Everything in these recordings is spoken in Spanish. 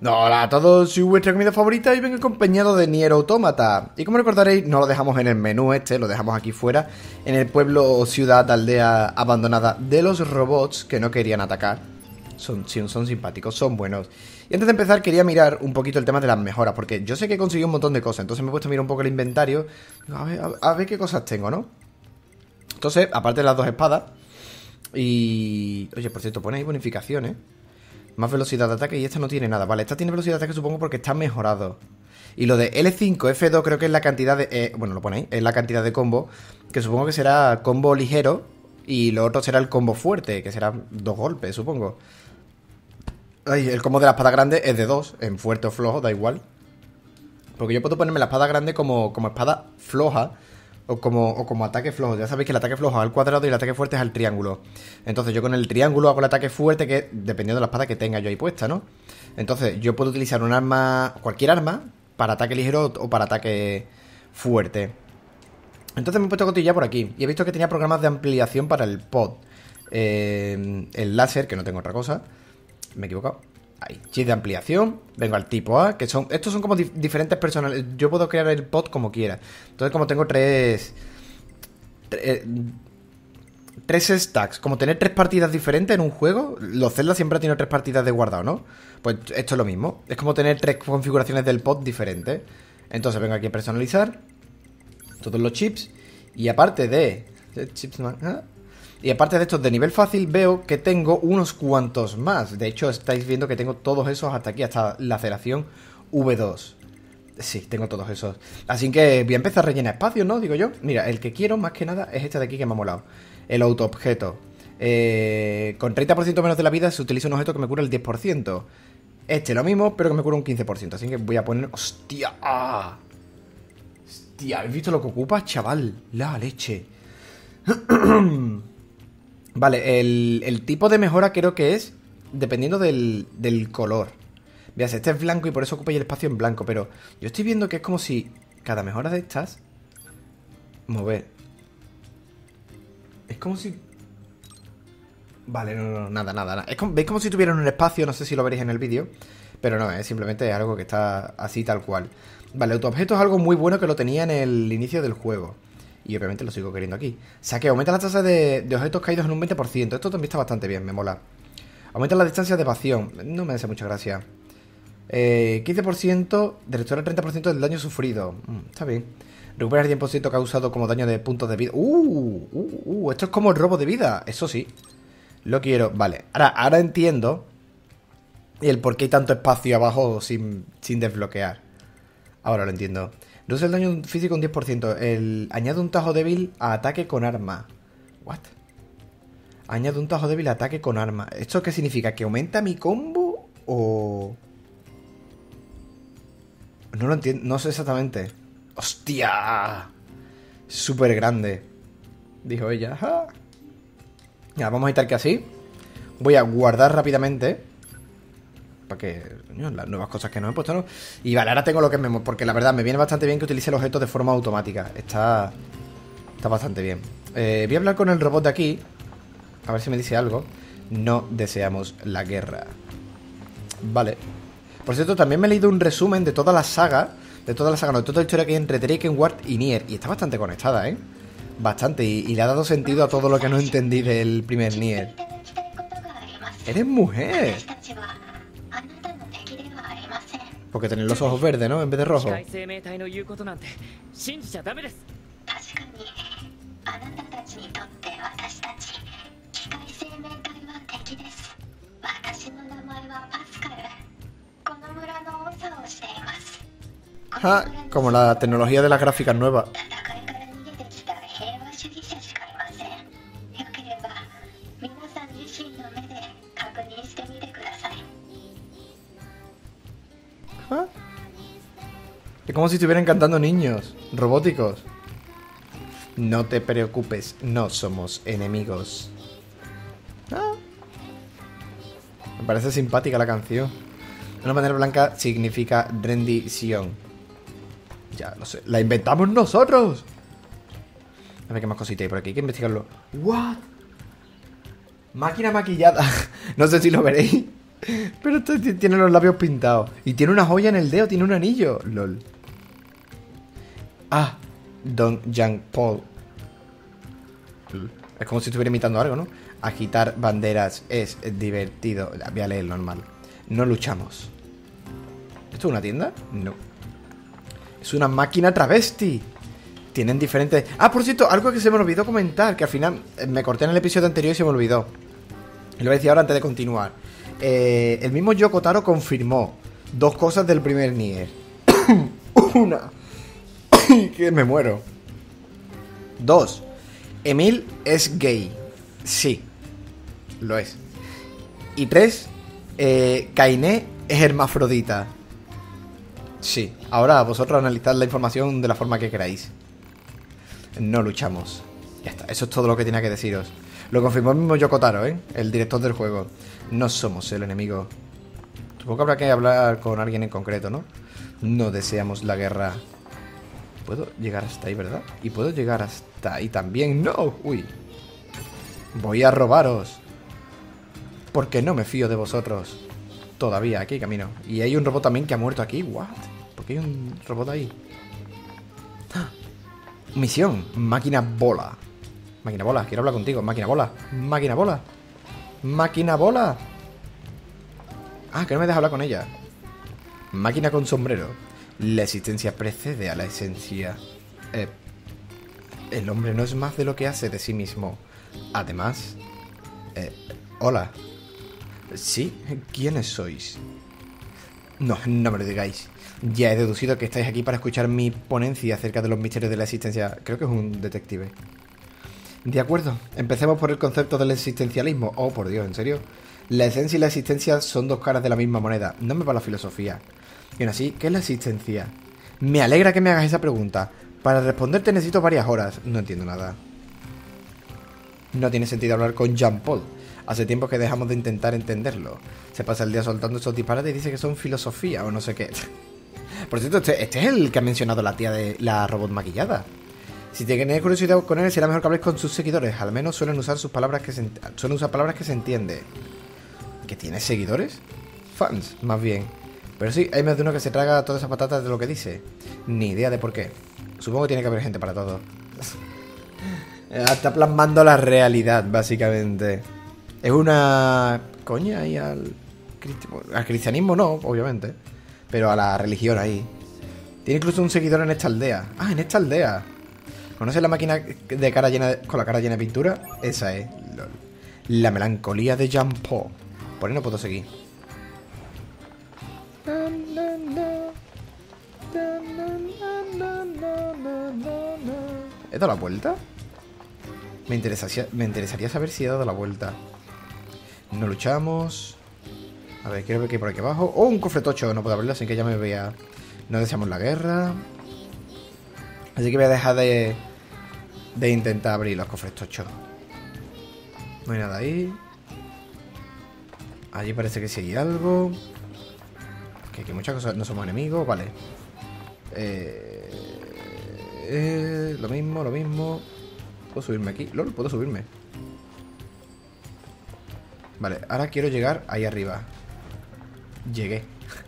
Hola a todos, soy vuestra comida favorita y vengo acompañado de Nier Automata. Y como recordaréis, no lo dejamos en el menú lo dejamos aquí fuera, en el pueblo o ciudad, aldea abandonada de los robots que no querían atacar. Son simpáticos, son buenos. Y antes de empezar quería mirar un poquito el tema de las mejoras, porque yo sé que he conseguido un montón de cosas, entonces me he puesto a mirar un poco el inventario, a ver qué cosas tengo, ¿no? Entonces, aparte de las dos espadas, y... Oye, por cierto, pone ahí bonificaciones. Más velocidad de ataque y esta no tiene nada. Vale, esta tiene velocidad de ataque supongo porque está mejorado. Y lo de L5, F2 creo que es la cantidad de... bueno, lo pone ahí. Es la cantidad de combo. Que supongo que será combo ligero. Y lo otro será el combo fuerte. Que será 2 golpes, supongo. Ay, el combo de la espada grande es de 2. En fuerte o flojo, da igual. Porque yo puedo ponerme la espada grande como espada floja. O como ataque flojo. Ya sabéis que el ataque flojo es al cuadrado y el ataque fuerte es al triángulo. Entonces yo con el triángulo hago el ataque fuerte, que dependiendo de la espada que tenga yo ahí puesta, ¿no? Entonces yo puedo utilizar un arma, cualquier arma, para ataque ligero o para ataque fuerte. Entonces me he puesto a cotillar por aquí. Y he visto que tenía programas de ampliación para el pod. El láser, que no tengo otra cosa. Me he equivocado. Ahí, chip de ampliación, vengo al tipo A, que son... Estos son como diferentes personales. Yo puedo crear el pod como quiera. Entonces como tengo tres stacks, como tener 3 partidas diferentes en un juego. Los Zelda siempre han tenido 3 partidas de guardado, ¿no? Pues esto es lo mismo. Es como tener 3 configuraciones del pod diferentes. Entonces vengo aquí a personalizar todos los chips. Y aparte de... Y aparte de estos de nivel fácil, veo que tengo unos cuantos más. De hecho, estáis viendo que tengo todos esos hasta aquí, hasta la laceración V2. Sí, tengo todos esos. Así que voy a empezar a rellenar espacios, ¿no? Digo yo. Mira, el que quiero más que nada es este de aquí que me ha molado. El autoobjeto. Con 30% menos de la vida se utiliza un objeto que me cura el 10%. Este lo mismo, pero que me cura un 15%. Así que voy a poner... ¡Hostia! ¡Ah! ¡Hostia! ¿Habéis visto lo que ocupa, chaval? La leche. Vale, el tipo de mejora creo que es dependiendo del color. Veas, este es blanco y por eso ocupa el espacio en blanco. Pero yo estoy viendo que es como si cada mejora de estas... Mover. Es como si... Vale, no, nada. ¿Veis como si tuvieran un espacio? No sé si lo veréis en el vídeo. Pero no, es simplemente algo que está así tal cual. Vale, autoobjeto es algo muy bueno que lo tenía en el inicio del juego. Y obviamente lo sigo queriendo aquí. Saqueo, aumenta la tasa de objetos caídos en un 20%. Esto también está bastante bien, me mola. Aumenta la distancia de evasión. No me hace mucha gracia. 15% de restaurar el 30% del daño sufrido. Está bien. Recupera el 10% causado como daño de puntos de vida. Esto es como el robo de vida. Eso sí. Lo quiero. Vale. Ahora entiendo el por qué hay tanto espacio abajo sin desbloquear. Ahora lo entiendo. Reduce el daño físico un 10%. Añade un tajo débil a ataque con arma. ¿What? Añade un tajo débil a ataque con arma. ¿Esto qué significa? ¿Que aumenta mi combo? ¿O...? No lo entiendo. No sé exactamente. ¡Hostia! Súper grande. Dijo ella. ¡Ja! Ya, vamos a editar que así. Voy a guardar rápidamente. Para que, coño, las nuevas cosas que no he puesto, ¿no? Y vale, ahora tengo lo que me... Porque la verdad me viene bastante bien que utilice el objeto de forma automática. Está bastante bien. Voy a hablar con el robot de aquí. A ver si me dice algo. No deseamos la guerra. Vale. Por cierto, también me he leído un resumen de toda la saga. De toda la historia que hay entre Draken Ward y Nier. Y está bastante conectada, ¿eh? Bastante. Y le ha dado sentido a todo lo que no entendí del primer Nier. ¡Eres mujer! Porque tenéis los ojos verdes, ¿no? En vez de rojo. Ah, como la tecnología de las gráficas nuevas. Es como si estuvieran cantando niños robóticos. No te preocupes, no somos enemigos. Me parece simpática la canción. De una manera blanca significa rendición. Ya lo sé, la inventamos nosotros. A ver qué más cositas hay por aquí, hay que investigarlo. ¿What? Máquina maquillada. No sé si lo veréis. Pero esto tiene los labios pintados. Y tiene una joya en el dedo, tiene un anillo. LOL. Ah, Don Jean Paul. Es como si estuviera imitando algo, ¿no? Agitar banderas es divertido. Voy a leer normal. No luchamos. ¿Esto es una tienda? No. Es una máquina travesti. Tienen diferentes... Ah, por cierto, algo que se me olvidó comentar, que al final me corté en el episodio anterior y se me olvidó. Y lo voy a decir ahora antes de continuar. El mismo Yoko Taro confirmó dos cosas del primer Nier. Una, que me muero. Dos, Emil es gay. Sí, lo es. Y tres, Kainé es hermafrodita. Sí, ahora vosotros analizad la información de la forma que queráis. No luchamos. Ya está, eso es todo lo que tenía que deciros. Lo confirmó el mismo Yoko Taro, el director del juego. No somos el enemigo. Supongo que habrá que hablar con alguien en concreto, ¿no? No deseamos la guerra. Puedo llegar hasta ahí, ¿verdad? Y puedo llegar hasta ahí también. ¡No! ¡Uy! Voy a robaros. Porque no me fío de vosotros. Todavía, aquí camino. Y hay un robot también que ha muerto aquí. ¿What? ¿Por qué hay un robot ahí? ¡Ah! Misión. Máquina bola. Máquina bola, quiero hablar contigo. Máquina bola. Máquina bola. Máquina bola. Ah, que no me dejas hablar con ella. Máquina con sombrero. La existencia precede a la esencia. El hombre no es más de lo que hace de sí mismo. Además... hola. ¿Sí? ¿Quiénes sois? No, no me lo digáis. Ya he deducido que estáis aquí para escuchar mi ponencia acerca de los misterios de la existencia. Creo que es un detective. De acuerdo, empecemos por el concepto del existencialismo. Oh, por Dios, ¿en serio? La esencia y la existencia son dos caras de la misma moneda. No me va la filosofía. Y aún así, ¿qué es la existencia? Me alegra que me hagas esa pregunta. Para responderte necesito varias horas. No entiendo nada. No tiene sentido hablar con Jean Paul. Hace tiempo que dejamos de intentar entenderlo. Se pasa el día soltando estos disparates y dice que son filosofía o no sé qué. Por cierto, este es el que ha mencionado la tía de la robot maquillada. Si tenéis curiosidad con él, será mejor que habléis con sus seguidores. Al menos suelen usar palabras que se entiende. ¿Que tiene seguidores? Fans, más bien. Pero sí, hay más de uno que se traga todas esas patatas de lo que dice. Ni idea de por qué. Supongo que tiene que haber gente para todo. Está plasmando la realidad, básicamente. Es una... coña ahí al cristianismo no, obviamente. Pero a la religión ahí. Tiene incluso un seguidor en esta aldea. Ah, en esta aldea. ¿Conoces la máquina de cara llena con la cara llena de pintura? Esa es. LOL. La melancolía de Jean Paul. Por ahí no puedo seguir. ¿He dado la vuelta? Me interesaría saber si he dado la vuelta. No luchamos. A ver, quiero ver qué hay por aquí abajo. ¡Oh, un cofre tocho! No puedo abrirlo sin que ya me vea. No deseamos la guerra. Así que voy a dejar de intentar abrir los cofres tochos. No hay nada ahí. Allí parece que sí hay algo. Que aquí muchas cosas. No somos enemigos, vale. Lo mismo. ¿Puedo subirme aquí? ¿Lol? ¿Puedo subirme? Vale, ahora quiero llegar ahí arriba. Llegué.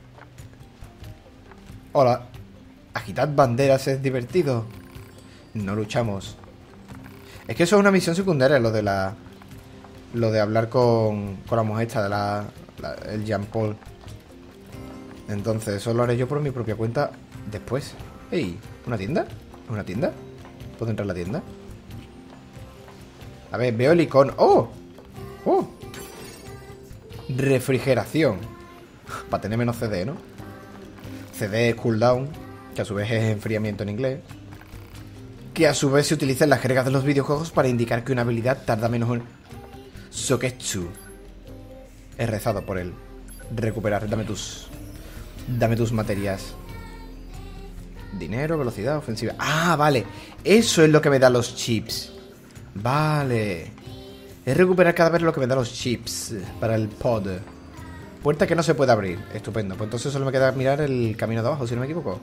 Hola. Agitad banderas es divertido. No luchamos. Es que eso es una misión secundaria, lo de hablar con la mujer esta, el Jean Paul. Entonces, eso lo haré yo por mi propia cuenta después. Ey, ¿una tienda? ¿Una tienda? ¿Puedo entrar a la tienda? A ver, veo el icono. ¡Oh! ¡Oh! Refrigeración. Para tener menos CD, ¿no? CD es cooldown, que a su vez es enfriamiento en inglés. Que a su vez se utiliza en las jergas de los videojuegos para indicar que una habilidad tarda menos en... Soketsu. He rezado por él. Recuperar, dame tus materias. Dinero, velocidad, ofensiva. Ah, vale. Eso es lo que me da los chips. Vale. Es recuperar cada vez lo que me da los chips para el pod. Puerta que no se puede abrir. Estupendo. Pues entonces solo me queda mirar el camino de abajo, si no me equivoco.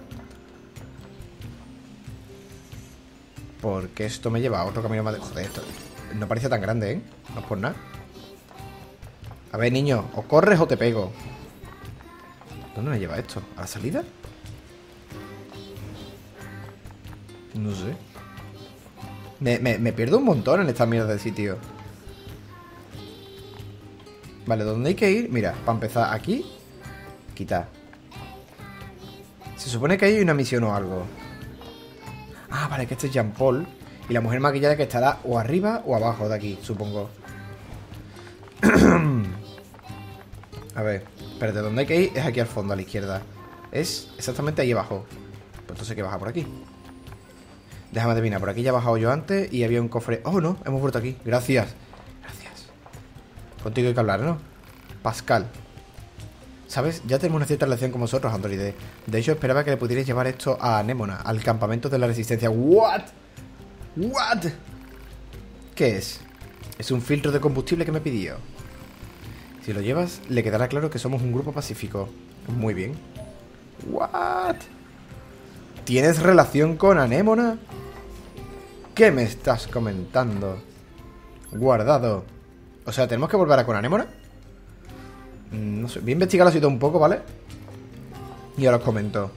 Porque esto me lleva a otro camino más de... Joder, esto no parece tan grande, ¿eh? No es por nada. A ver, niño, o corres o te pego. ¿Dónde me lleva esto? ¿A la salida? No sé. Me pierdo un montón en esta mierda de sitio. Vale, ¿dónde hay que ir? Mira, para empezar, aquí. Quitar. Se supone que hay una misión o algo. Ah, vale, que este es Jean Paul. Y la mujer maquillada que estará o arriba o abajo de aquí, supongo. A ver, pero de dónde hay que ir es aquí al fondo, a la izquierda. Es exactamente ahí abajo. Pues entonces hay que bajar por aquí. Déjame adivinar, por aquí ya he bajado yo antes y había un cofre. Oh, no, hemos vuelto aquí. Gracias. Gracias. Contigo hay que hablar, ¿no? Pascal. ¿Sabes? Ya tenemos una cierta relación con vosotros, Androide. De hecho, esperaba que le pudierais llevar esto a Anémona, al campamento de la Resistencia. ¿What? ¿What? ¿Qué es? Es un filtro de combustible que me pidió. Si lo llevas, le quedará claro que somos un grupo pacífico. Muy bien. ¿What? ¿Tienes relación con Anémona? ¿Qué me estás comentando? Guardado. O sea, ¿tenemos que volver a con Anémona? No sé, voy a investigar la situación un poco, ¿vale? Y ahora os comento.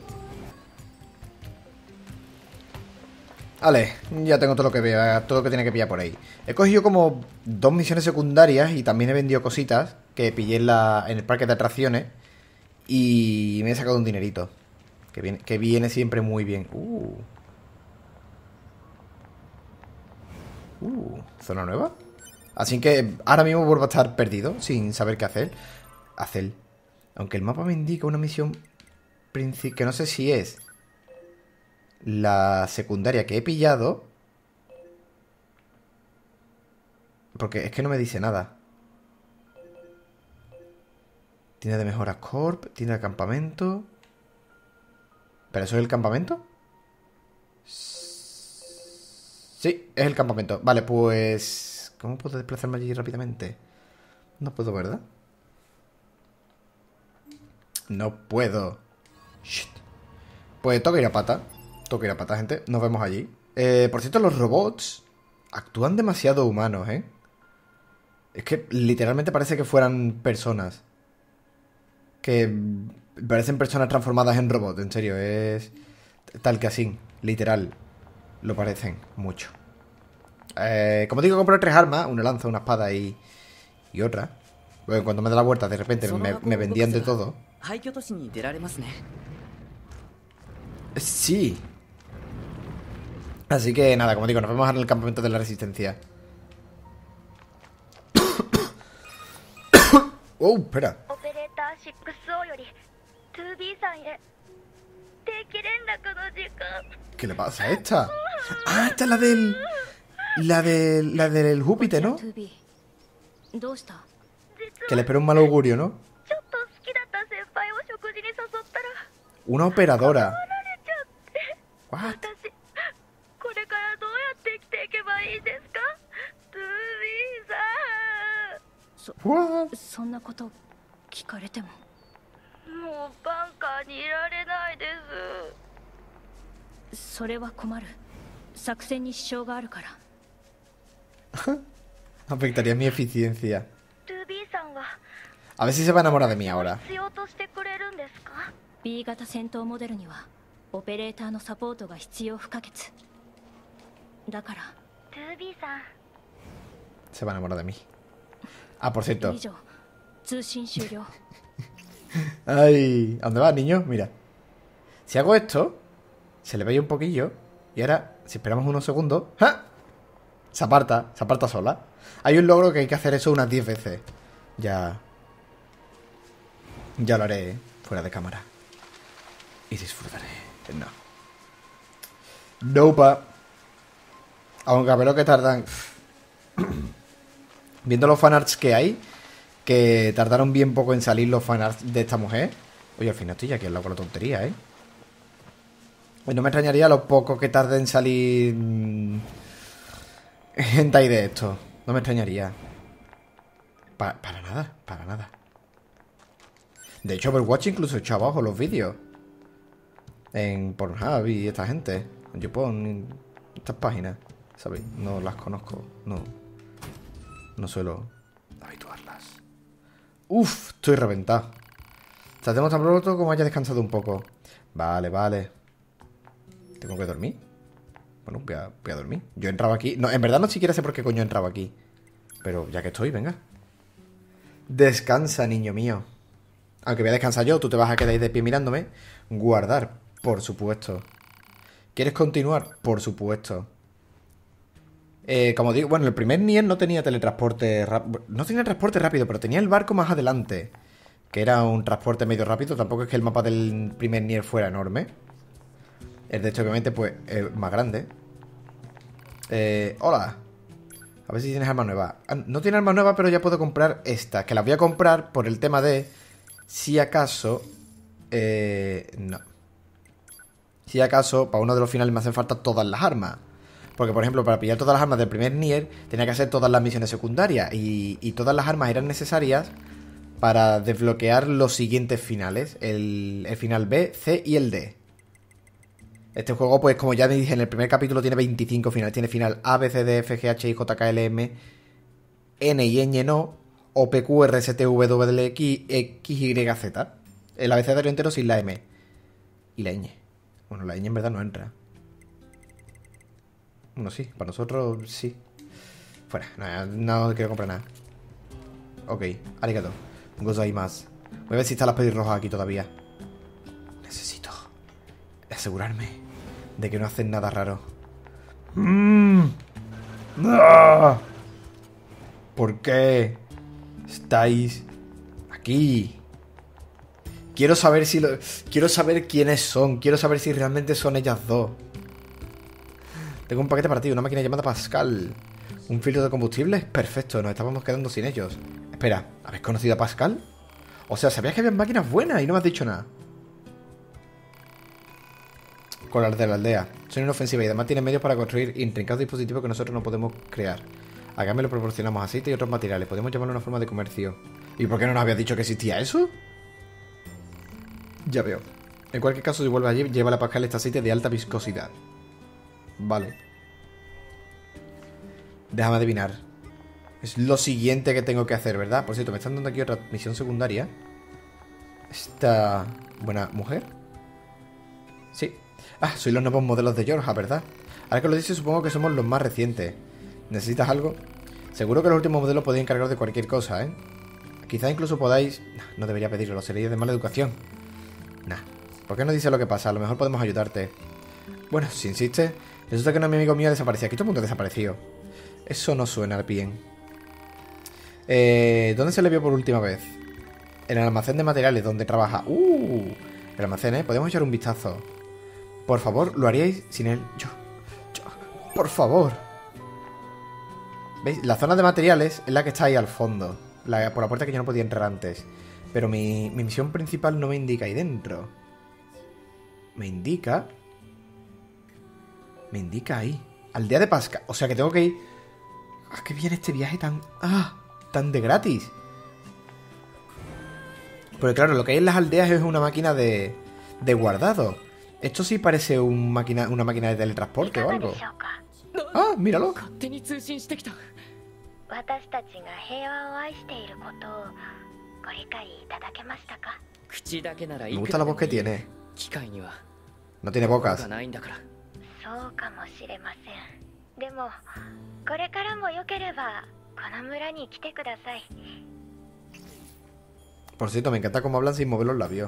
Vale, ya tengo todo lo que veo, todo lo que tiene que pillar por ahí. He cogido como 2 misiones secundarias y también he vendido cositas que pillé en el parque de atracciones. Y me he sacado un dinerito. Que viene siempre muy bien. ¿Zona nueva? Así que ahora mismo vuelvo a estar perdido, sin saber qué hacer. Aunque el mapa me indica una misión que no sé si es la secundaria que he pillado. Porque es que no me dice nada. Tiene de mejoras corp, tiene de campamento. ¿Pero eso es el campamento? Sí, es el campamento. Vale, pues... ¿cómo puedo desplazarme allí rápidamente? No puedo, ¿verdad? No puedo. Shit. Pues toca ir a pata. Toca ir a pata, gente. Nos vemos allí. Por cierto, los robots actúan demasiado humanos, ¿eh? Es que literalmente parece que fueran personas. Que parecen personas transformadas en robots, en serio. Es tal que así, literal. Lo parecen mucho. Como digo, compré 3 armas. Una lanza, una espada y otra. Bueno, cuando me da la vuelta, de repente me vendían de todo. Sí. Así que nada, como digo, nos vemos en el campamento de la Resistencia. Oh, espera. ¿Qué le pasa a esta? Ah, esta es la del Júpiter, ¿no? Que le espera un mal augurio, ¿no? Una operadora. What? What? Afectaría mi eficiencia. A ver si se va a enamorar de mí ahora. Se va a enamorar de mí. Ah, por cierto. Ay, ¿a dónde vas, niño? Mira. Si hago esto, se le ve ahí un poquillo. Y ahora, si esperamos unos segundos, ¡ja! Se aparta sola. Hay un logro que hay que hacer eso unas 10 veces. Ya lo haré, ¿eh? Fuera de cámara. Y disfrutaré. No. Nope. Aunque a ver lo que tardan. Viendo los fanarts que hay, que tardaron bien poco en salir los fanarts de esta mujer. Oye, al final estoy aquí al lado con la tontería, ¿eh? Pues no me extrañaría lo poco que tarde en salir hentai de esto. No me extrañaría. Para nada. De hecho, Overwatch incluso echó abajo los vídeos. En Pornhub y esta gente. En YouPorn, estas páginas. ¿Sabéis? No las conozco. No suelo habituarlas. Uf, estoy reventado. O sea, tengo tan pronto como haya descansado un poco. Vale, vale. ¿Tengo que dormir? Bueno, voy a dormir. Yo he entrado aquí. No, en verdad no siquiera sé por qué coño he entrado aquí. Pero ya que estoy, venga. Descansa, niño mío. Aunque voy a descansar yo, tú te vas a quedar ahí de pie mirándome. Guardar, por supuesto. ¿Quieres continuar? Por supuesto. Como digo, bueno, el primer Nier no tenía teletransporte rápido. No tenía transporte rápido, pero tenía el barco más adelante. Que era un transporte medio rápido. Tampoco es que el mapa del primer Nier fuera enorme. El de hecho, obviamente, pues, más grande. Hola. A ver si tienes arma nueva. No tiene arma nueva, pero ya puedo comprar esta. Que la voy a comprar por el tema de... Si acaso... no. Si acaso, para uno de los finales me hacen falta todas las armas. Porque, por ejemplo, para pillar todas las armas del primer Nier, tenía que hacer todas las misiones secundarias. Y todas las armas eran necesarias para desbloquear los siguientes finales. El final B, C y el D. Este juego, pues, como ya dije en el primer capítulo, tiene 25 finales. Tiene final A, B, C, D, F, G, H, I, J, K, L, M, N y Ñ no, O, P, Q, R, S, T, V, W, X, Y, Z. El abecedario entero sin la M. Y la ñ. Bueno, la ñ en verdad no entra. Bueno, sí, para nosotros sí. Fuera, no quiero comprar nada. Ok, arigato. Gozaimasu. Voy a ver si están las pelirrojas aquí todavía. Necesito asegurarme de que no hacen nada raro. ¿Por qué estáis aquí? Quiero saber si quiero saber quiénes son. Quiero saber si realmente son ellas dos. Tengo un paquete para ti, una máquina llamada Pascal. ¿Un filtro de combustible? Perfecto, nos estábamos quedando sin ellos. Espera, ¿habéis conocido a Pascal? O sea, sabías que había máquinas buenas y no me has dicho nada. Con las de la aldea. Son inofensivas y además tienen medios para construir intrincados dispositivos que nosotros no podemos crear. A cambio le proporcionamos aceite y otros materiales. Podemos llamarlo una forma de comercio. ¿Y por qué no nos habías dicho que existía eso? Ya veo. En cualquier caso, si vuelve allí, lleva a Pascal este aceite de alta viscosidad. Vale. Déjame adivinar. Es lo siguiente que tengo que hacer, ¿verdad? Por cierto, me están dando aquí otra misión secundaria. Esta buena mujer. Sí. Ah, soy los nuevos modelos de Georgia, ¿verdad? Ahora que lo dices, supongo que somos los más recientes. ¿Necesitas algo? Seguro que los últimos modelos podéis encargaros de cualquier cosa, ¿eh? Quizá incluso podáis... No debería pedirlo, sería de mala educación. Nah. ¿Por qué no dices lo que pasa? A lo mejor podemos ayudarte. Bueno, si insistes... Resulta que un amigo mío desapareció. Aquí todo el mundo desapareció. Eso no suena bien. ¿Dónde se le vio por última vez? En el almacén de materiales, donde trabaja. El almacén, ¿eh? Podemos echar un vistazo. Por favor, lo haríais sin él. Yo. Por favor. ¿Veis? La zona de materiales es la que está ahí al fondo. Por la puerta que yo no podía entrar antes. Pero mi misión principal no me indica ahí dentro. Me indica ahí. Aldea de Pascal. O sea que tengo que ir... ¡Ah, qué bien este viaje tan... ¡Ah! Tan de gratis. Porque claro, lo que hay en las aldeas es una máquina de guardado. Esto sí parece una máquina de teletransporte o algo. ¡Ah, míralo! Me gusta la voz que tiene. No tiene bocas. Por cierto, me encanta cómo hablan sin mover los labios.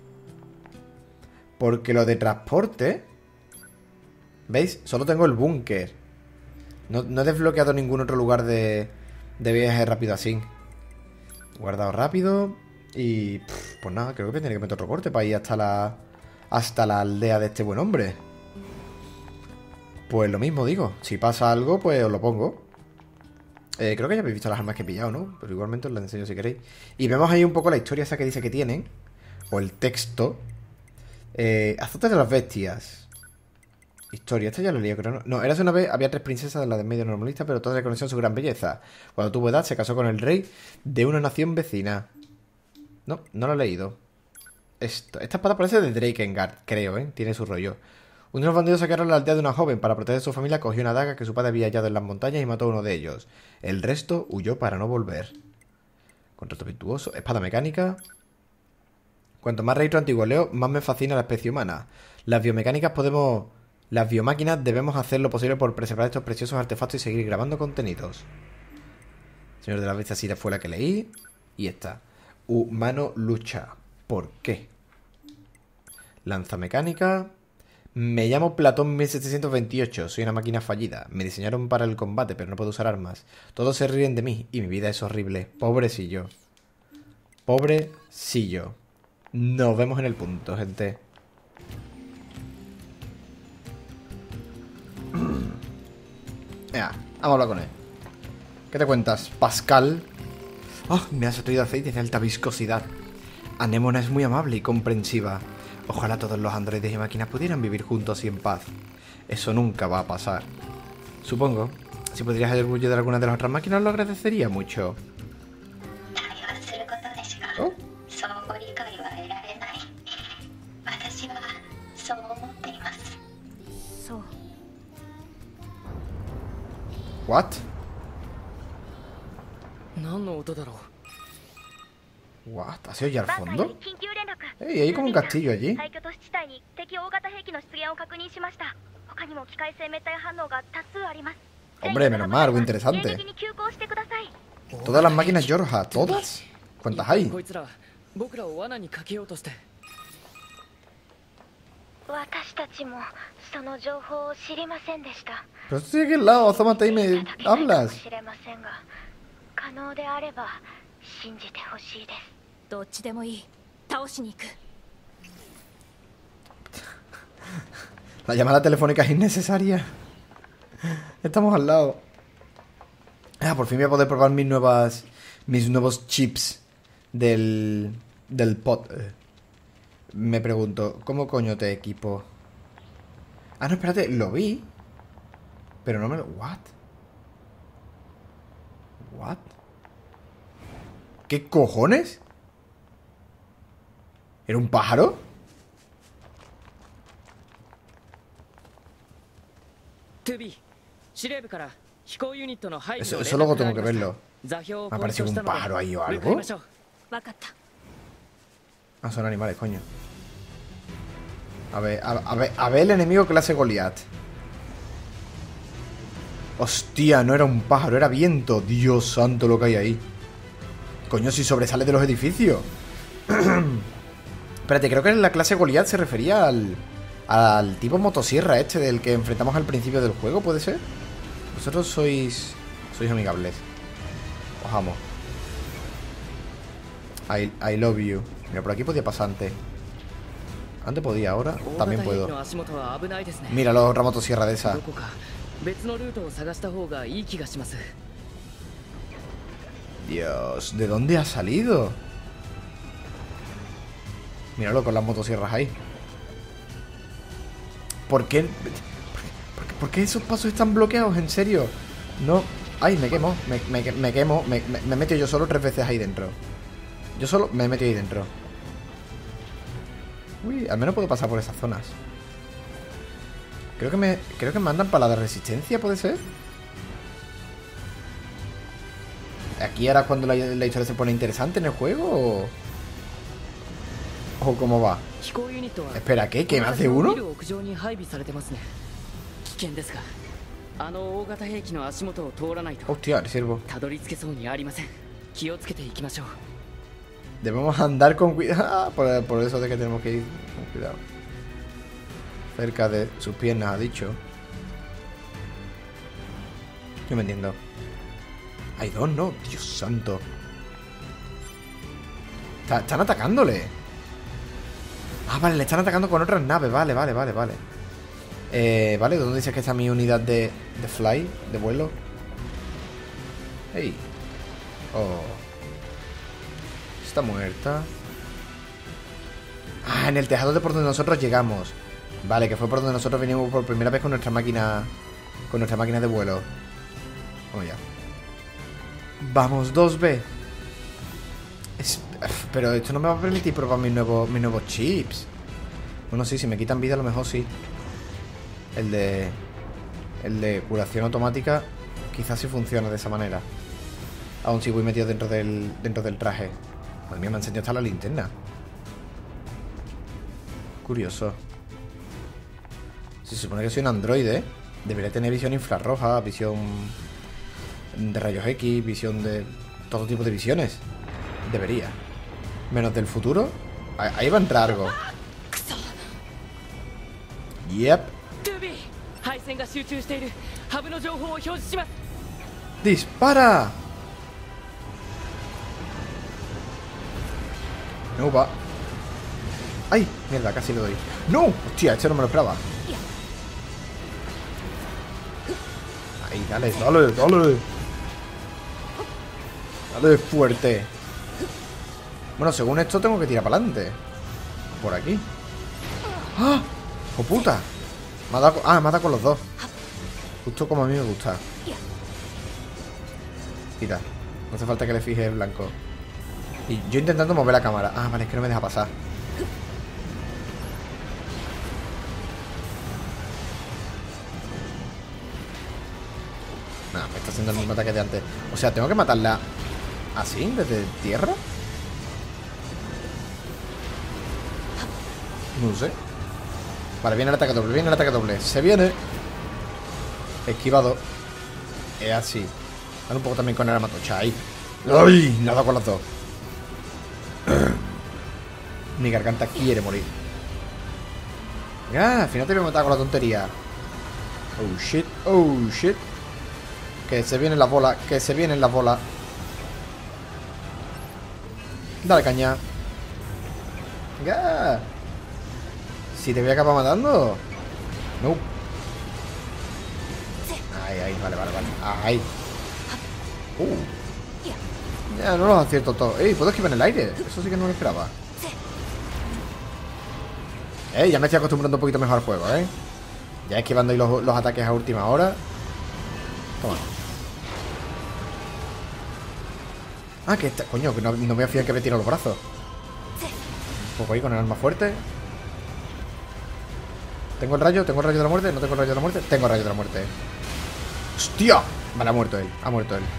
Porque lo de transporte... ¿Veis? Solo tengo el búnker. No he desbloqueado ningún otro lugar de viaje rápido así. Guardado rápido. Y... pues nada, creo que tendré que meter otro corte para ir hasta la aldea de este buen hombre. Pues lo mismo digo. Si pasa algo, pues os lo pongo. Creo que ya habéis visto las armas que he pillado, ¿no? Pero igualmente os las enseño si queréis. Y vemos ahí un poco la historia esa que dice que tienen. O el texto. Azotes de las bestias. Historia, esta ya lo leí, creo. No, érase una vez, había 3 princesas de la de medio normalista, pero todas reconocían su gran belleza. Cuando tuvo edad, se casó con el rey de una nación vecina. No lo he leído. Esta espada parece de Drakengard, creo, ¿eh? Tiene su rollo. Unos bandidos saquearon la aldea de una joven. Para proteger a su familia, cogió una daga que su padre había hallado en las montañas y mató a uno de ellos. El resto huyó para no volver. Contrato virtuoso. Espada mecánica. Cuanto más registro antiguo leo, más me fascina la especie humana. Las biomecánicas podemos... Las biomáquinas debemos hacer lo posible por preservar estos preciosos artefactos y seguir grabando contenidos. Señor de la Bestia sí fue la que leí. Y esta. Humano lucha. ¿Por qué? Lanza mecánica. Me llamo Platón 1728. Soy una máquina fallida. Me diseñaron para el combate, pero no puedo usar armas. Todos se ríen de mí y mi vida es horrible. Pobrecillo. Pobrecillo. Nos vemos en el punto, gente. Venga, vamos a hablar con él. ¿Qué te cuentas, Pascal? Oh, me has traído aceite de alta viscosidad. Anémona es muy amable y comprensiva. Ojalá todos los androides y máquinas pudieran vivir juntos y en paz. Eso nunca va a pasar. Supongo. Si podrías hacer orgullo de alguna de las otras máquinas, lo agradecería mucho. Oh. What? What? ¿Has oído ya al fondo? Ey, hay como un castillo allí. Hombre, menos mal, algo interesante. Todas las máquinas Yorha, ¿todas? ¿Cuántas hay? Pero estoy aquí al lado, asómate y me hablas. La llamada telefónica es innecesaria. Estamos al lado. Ah, por fin voy a poder probar mis nuevos chips del pod. Me pregunto, ¿cómo coño te equipo? Ah, no, espérate, lo vi. Pero no me lo... ¿What? ¿What? ¿Qué cojones? ¿Era un pájaro? Eso luego tengo que verlo. ¿Me ha parecido un pájaro ahí o algo? Ah, son animales, coño. A ver el enemigo clase Goliath. Hostia, no era un pájaro, era viento. Dios santo lo que hay ahí. Coño, si sobresale de los edificios. Espérate, creo que en la clase Goliath se refería al tipo motosierra este del que enfrentamos al principio del juego, ¿puede ser? Vosotros sois amigables. Os amo. I love you. Mira, por aquí podía pasar antes. Antes podía, ahora también puedo. Mira la otra motosierra de esa. Dios, ¿de dónde ha salido? Míralo con las motosierras ahí. ¿Por qué? ¿Por qué esos pasos están bloqueados? ¿En serio? No. Ay, me quemo. Me quemo. Me he metido yo solo 3 veces ahí dentro. Yo solo me he metido ahí dentro. Uy, al menos puedo pasar por esas zonas. Creo que me mandan para la de resistencia, ¿puede ser? ¿Aquí ahora cuando la historia se pone interesante en el juego? ¿O cómo va? Espera, ¿qué? ¿Que me hace uno? Hostia, el siervo. Debemos andar con cuidado. Por eso de que tenemos que ir con cuidado. Cerca de sus piernas, ha dicho. Yo me entiendo. Hay dos, ¿no? Dios santo. Están atacándole. Ah, vale, le están atacando con otras naves. Vale. Vale, ¿dónde dices que está mi unidad de fly? De vuelo. Hey. Oh. Está muerta. Ah, en el tejado de por donde nosotros llegamos. Vale, que fue por donde nosotros vinimos por primera vez con nuestra máquina. Con nuestra máquina de vuelo. Vamos ya. Vamos, 2B. Pero esto no me va a permitir probar mis nuevos chips. Bueno, sí, si me quitan vida a lo mejor sí. El de curación automática quizás sí funciona de esa manera. Aún si voy metido dentro del traje. Madre mía, me ha enseñado hasta la linterna. Curioso. Se supone que soy un androide. Debería tener visión infrarroja, visión de rayos X, visión de todo tipo de visiones. Debería. Menos del futuro. Ahí va a entrar algo. Yep. ¡Dispara! No va. ¡Ay! Mierda, casi le doy. ¡No! Hostia, este no me lo esperaba. Ahí, dale, dale, dale. Dale fuerte. Bueno, según esto tengo que tirar para adelante. Por aquí. ¡Ah! ¡Oh, puta! Me ha dado con los dos. Justo como a mí me gusta. Quita. No hace falta que le fije el blanco. Y yo intentando mover la cámara. Ah, vale, es que no me deja pasar. Nah, me está haciendo el mismo ataque de antes. O sea, ¿tengo que matarla así, desde tierra? No sé. Vale, viene el ataque doble, viene el ataque doble. Se viene. Esquivado. Es así. Dale un poco también con el armatocha ahí. ¡Ay! Nada con las dos. Mi garganta quiere morir. Ya, al final te voy a matar con la tontería. Oh shit, oh shit. Que se vienen las bolas, que se vienen las bolas. Dale caña. Venga. Si te voy a acabar matando. No. Ahí, ahí, vale, vale, vale. Ahí. Ya, no los acierto todo. Ey, puedo esquivar en el aire. Eso sí que no lo esperaba. Ya me estoy acostumbrando un poquito mejor al juego, Ya esquivando ahí los ataques a última hora. Toma. Ah, que está. Coño, que no me voy a fiar que me tiro los brazos. Un poco ahí con el arma fuerte. ¿Tengo el rayo? ¿Tengo el rayo de la muerte? ¿No tengo el rayo de la muerte? Tengo el rayo de la muerte. ¡Hostia! Vale, ha muerto él. Ha muerto él.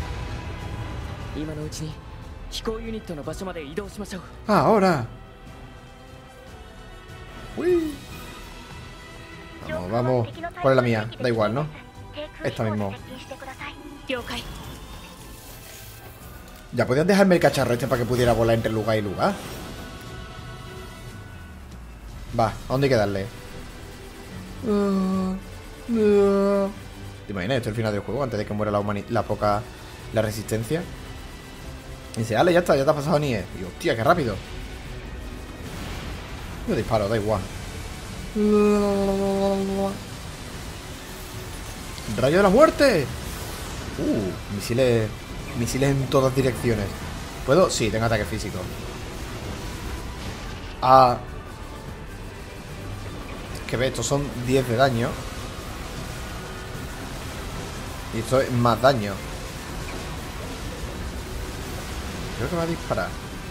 Ahora. Uy. Vamos, vamos. ¿Cuál es la mía? Da igual, ¿no? Esta mismo. Ya podían dejarme el cacharro este para que pudiera volar entre lugar y lugar. Va, ¿a dónde hay que darle? ¿Te imaginas? Esto es el final del juego, antes de que muera la resistencia. Y dice, ale, ya está, ya te has pasado ni es. Y digo, hostia, qué rápido. Yo disparo, da igual. ¡Rayo de la muerte! Misiles en todas direcciones. ¿Puedo? Sí, tengo ataque físico. Es que ve, estos son 10 de daño. Y esto es más daño. Creo que va a disparar.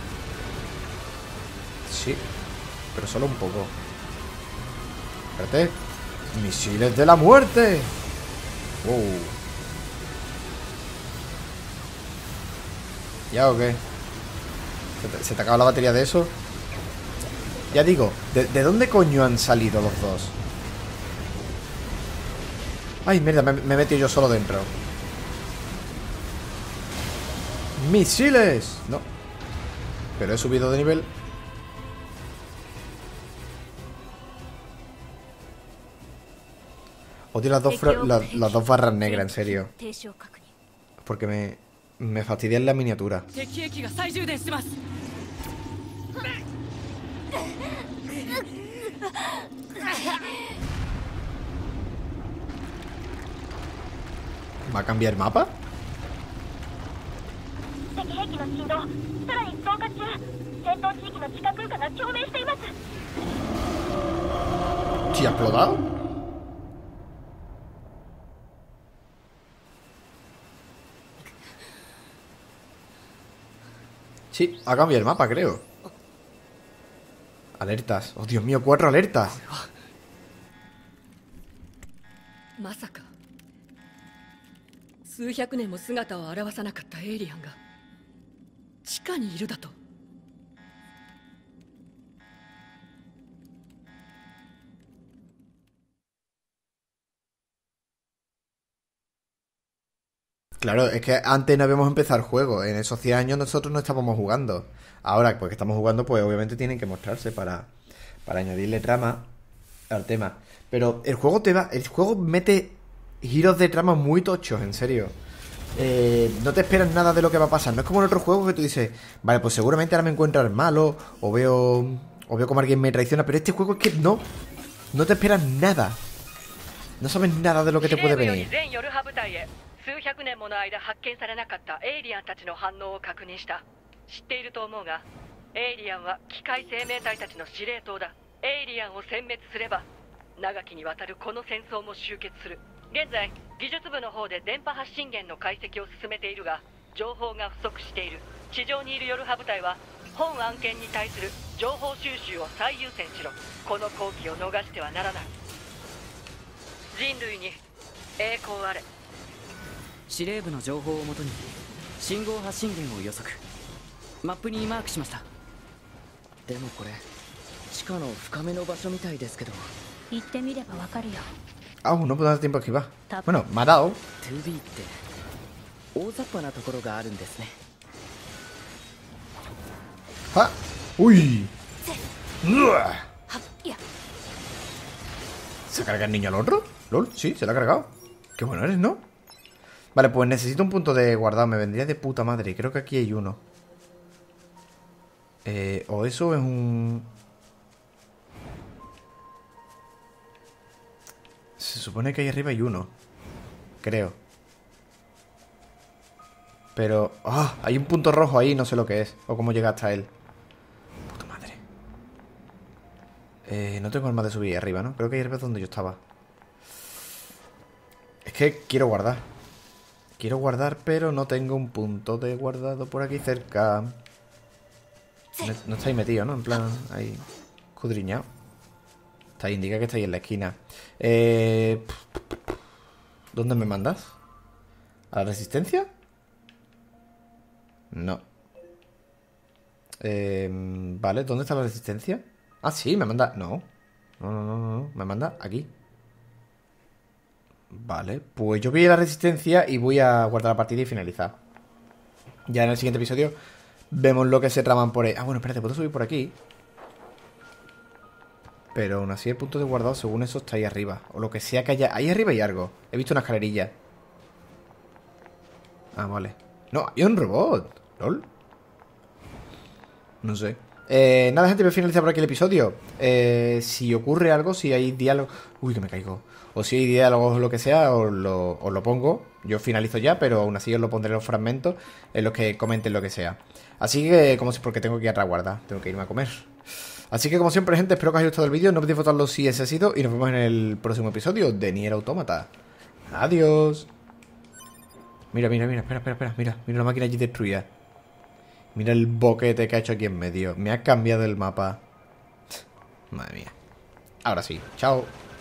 Sí, pero solo un poco. Espérate. Misiles de la muerte. Wow. ¿Ya o qué? ¿Se te acaba la batería de eso? Ya digo, ¿de dónde coño han salido los dos? Ay, mierda, me he metido yo solo dentro. ¡Misiles! No. Pero he subido de nivel. Odio las dos barras negras, en serio. Porque me fastidian la miniatura. ¿Va a cambiar mapa? ¿Sí ha explotado? Sí, ha cambiado el mapa, creo. Alertas. Oh, Dios mío, 4 alertas. 地下にいるだと。 Claro, es que antes no habíamos empezado el juego. En esos 100 años nosotros no estábamos jugando. Ahora, pues que estamos jugando, pues obviamente tienen que mostrarse para añadirle trama al tema. Pero el juego el juego mete giros de trama muy tochos, en serio. No te esperas nada de lo que va a pasar. No es como en otros juegos que tú dices, vale, pues seguramente ahora me encuentro al malo, o veo como alguien me traiciona. Pero este juego es que no te esperas nada. No sabes nada de lo que te puede venir. 数百年もの間発見されなかったエイリアンたちの反応を確認した。知っていると思うが、エイリアンは機械生命体たちの司令塔だ。エイリアンを殲滅すれば長きにわたるこの戦争も終結する。現在技術部の方で電波発信源の解析を進めているが、情報が不足している。地上にいるヨルハ部隊は本案件に対する情報収集を最優先しろ。この好機を逃してはならない。人類に栄光あれ。 司令部の情報をもとに信号発信源を予測、マップにマークしました。でもこれ地下の深めの場所みたいですけど。 行ってみればわかるよ。 No puedo dar tiempo a esquivar. Bueno, me ha dado. 2B って大雑把なところがあるんですね。 ¡Ah! ¡Uy! ¿Se carga el niño al otro? ¿Lol? Sí, se lo ha cargado. Qué bueno eres, ¿no? Vale, pues necesito un punto de guardado. Me vendría de puta madre. Creo que aquí hay uno. O eso es un... Se supone que ahí arriba hay uno. Creo. Pero... ¡Ah! Hay un punto rojo ahí. No sé lo que es. O cómo llega hasta él. Puta madre. No tengo armas de subir arriba, ¿no? Creo que ahí arriba es donde yo estaba. Es que quiero guardar. Quiero guardar, pero no tengo un punto de guardado por aquí cerca. No estáis metido, ¿no? En plan, ahí, escudriñado. Está ahí, indica que estáis en la esquina. ¿Dónde me mandas? ¿A la resistencia? No. Vale, ¿dónde está la resistencia? Ah, sí, me manda... No. No. Me manda aquí. Vale, pues yo voy a la resistencia y voy a guardar la partida y finalizar. Ya en el siguiente episodio vemos lo que se traman por ahí. Ah, bueno, espérate, puedo subir por aquí. Pero aún así el punto de guardado, según eso, está ahí arriba. O lo que sea que haya. Ahí arriba hay algo. He visto una escalerilla. Ah, vale. No, hay un robot. ¿Lol? No sé. Nada, gente, voy a finalizar por aquí el episodio. Si ocurre algo, si hay diálogo... Uy, que me caigo. O si hay diálogos o lo que sea, os lo pongo. Yo finalizo ya, pero aún así os lo pondré en los fragmentos en los que comenten lo que sea. Así que, como si... Porque tengo que ir a traguardar. Tengo que irme a comer. Así que, como siempre, gente, espero que os haya gustado el vídeo. No olvidéis votarlo si ese ha sido. Y nos vemos en el próximo episodio de Nier Automata. Adiós. Mira, espera. Mira la máquina allí destruida. Mira el boquete que ha hecho aquí en medio. Me ha cambiado el mapa. Madre mía. Ahora sí. Chao.